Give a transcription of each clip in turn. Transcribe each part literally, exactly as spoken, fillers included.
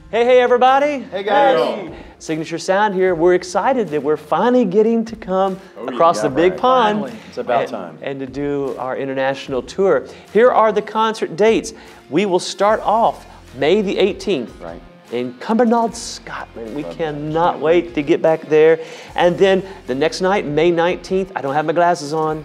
Hey, hey, everybody. Hey, guys. Hey. Signature Sound here. We're excited that we're finally getting to come oh, across yeah, the big right. pond. Finally. It's about and, time. And to do our international tour. Here are the concert dates. We will start off May the eighteenth. Right. In Cumbernauld, Scotland. We cannot wait to get back there. And then the next night, May nineteenth, I don't have my glasses on.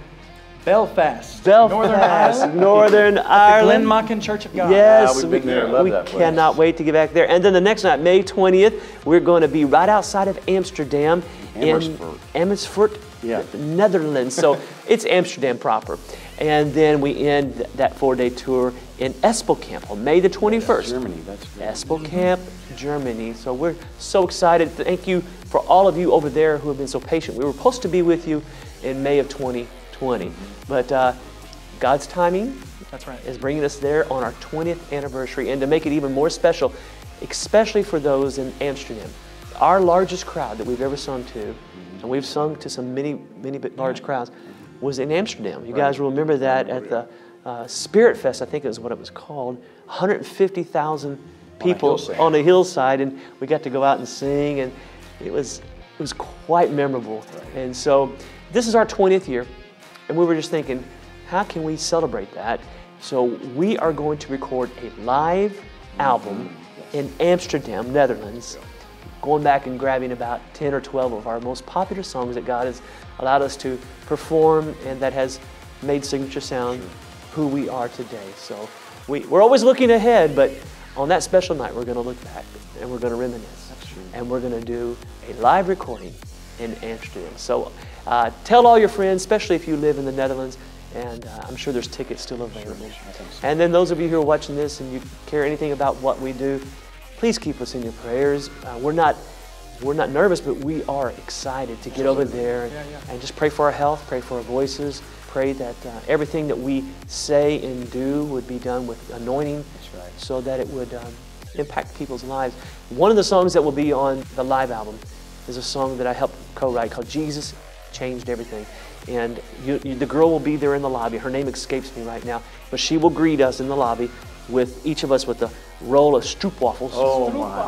Belfast, Belfast, Northern Ireland. Northern Ireland. Glenmockin Church of God. Yes, ah, we've been we, there. Love we that place. cannot wait to get back there. And then the next night, May twentieth, we're going to be right outside of Amsterdam Amersfoort. in Amersfoort, Yeah. Netherlands. So it's Amsterdam proper. And then we end that four-day tour in Espelkamp on May the twenty-first. Germany, that's great. Espelkamp, Germany. So we're so excited. Thank you for all of you over there who have been so patient. We were supposed to be with you in May of twenty twenty, but uh, God's timing That's right. is bringing us there on our twentieth anniversary. And to make it even more special, especially for those in Amsterdam, our largest crowd that we've ever sung to, and we've sung to some many, many bit large crowds, was in Amsterdam. You guys will remember that at the uh, Spirit Fest, I think is what it was called, one hundred fifty thousand people on a hillside, and we got to go out and sing, and it was, it was quite memorable. And so this is our twentieth year. And we were just thinking, how can we celebrate that? So we are going to record a live album in Amsterdam, Netherlands, going back and grabbing about ten or twelve of our most popular songs that God has allowed us to perform and that has made Signature Sound who we are today. So we, we're always looking ahead, but on that special night, we're going to look back and we're going to reminisce. And we're going to do a live recording in Amsterdam. So uh, tell all your friends, especially if you live in the Netherlands, and uh, I'm sure there's tickets still available. And then those of you who are watching this and you care anything about what we do, please keep us in your prayers. Uh, we're not we're not nervous, but we are excited to get over there and, yeah, yeah. and just pray for our health, pray for our voices, pray that uh, everything that we say and do would be done with anointing. That's right. So that it would um, impact people's lives. One of the songs that will be on the live album is a song that I helped co-write called Jesus Changed Everything. And you, you, the girl will be there in the lobby. Her name escapes me right now, but she will greet us in the lobby with each of us with a roll of stroopwafels. Oh my.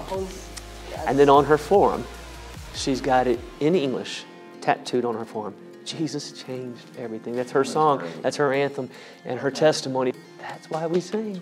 And then on her forearm, she's got it in English tattooed on her forearm. Jesus changed everything. That's her song. That's her anthem and her testimony. That's why we sing.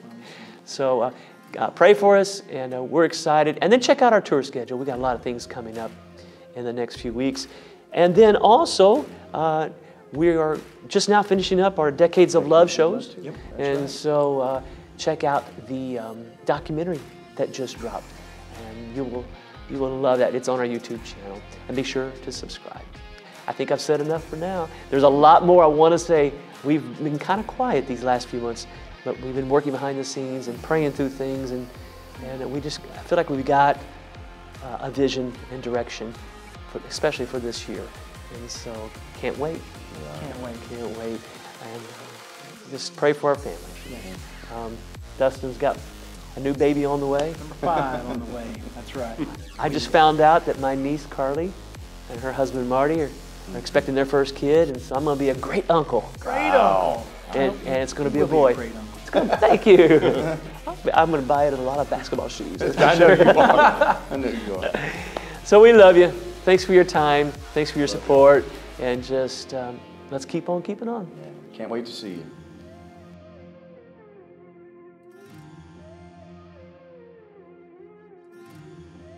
So uh, uh, pray for us, and uh, we're excited. And then check out our tour schedule. We got a lot of things coming up in the next few weeks. And then also, uh, we are just now finishing up our Decades of Love shows. Yep, and right. so uh, check out the um, documentary that just dropped. And you will, you will love that. It's on our YouTube channel. And be sure to subscribe. I think I've said enough for now. There's a lot more I want to say. We've been kind of quiet these last few months, but we've been working behind the scenes and praying through things, and, and we just I feel like we've got uh, a vision and direction, for, especially for this year. And so can't wait. Can't wait. Can't wait. And uh, just pray for our family. Um, Dustin's got a new baby on the way. Number five on the way. That's right. I just found out that my niece Carly and her husband Marty are, are expecting their first kid, and so I'm going to be a great uncle. Great uncle. And, and it's going to be a Will boy. Be a great uncle. It's gonna, thank you. I'm going to buy it a lot of basketball shoes. I know you are. I know you are. So we love you. Thanks for your time. Thanks for your support. And just um, let's keep on keeping on. Can't wait to see you.